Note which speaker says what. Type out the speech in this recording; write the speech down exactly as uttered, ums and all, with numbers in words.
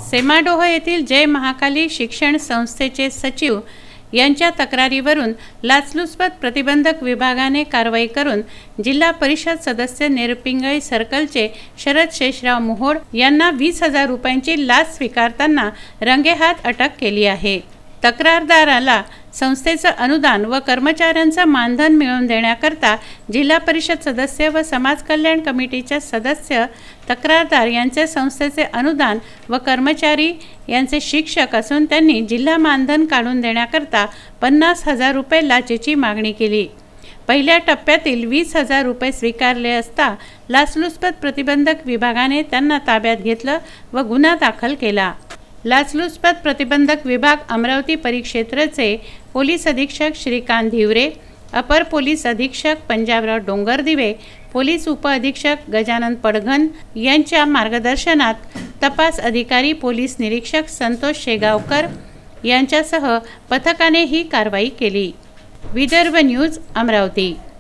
Speaker 1: सेमाडोह येथील जय महाकाली शिक्षण संस्थेचे सचिव यांच्या तक्रारीवरून लाचलुचपत प्रतिबंधक विभागाने कारवाई करून जिल्हा परिषद सदस्य नेरपिंगळी सर्कलचे शरद शेषराव मोहोड यांना वीस हजार रुपयांची लाच स्वीकारताना रंगेहात अटक केली आहे। तक्रारदाराला संस्थेचं अनुदान व कर्मचाऱ्यांचं मानधन मिळवून देण्याकरता जिल्हा परिषद सदस्य व समाज कल्याण कमिटीचे सदस्य तक्रारदार यांचे संस्थेचे अनुदान व कर्मचारी यांचे शिक्षक असून त्यांनी जिल्हा मानधन काढून देण्याकरता पन्नास हजार रुपये लाचेची मागणी केली। पहिल्या टप्प्यातील वीस हजार रुपये स्वीकारले असता लाचलुचपत प्रतिबंधक विभागाने त्यांना ताब्यात घेतलं व गुन्हा दाखल केला। लाचलुचपत प्रतिबंधक विभाग अमरावती परिक्षेत्राचे पोलीस अधीक्षक श्रीकांत धिवरे, अपर पोलीस अधीक्षक पंजाबराव डोंगरदिवे, पोलीस उप अधीक्षक गजानन पडघन यांच्या मार्गदर्शनात तपास अधिकारी पोलीस निरीक्षक संतोष शेगावकर यांच्यासह पथकाने ही कारवाई केली। विदर्भ न्यूज अमरावती।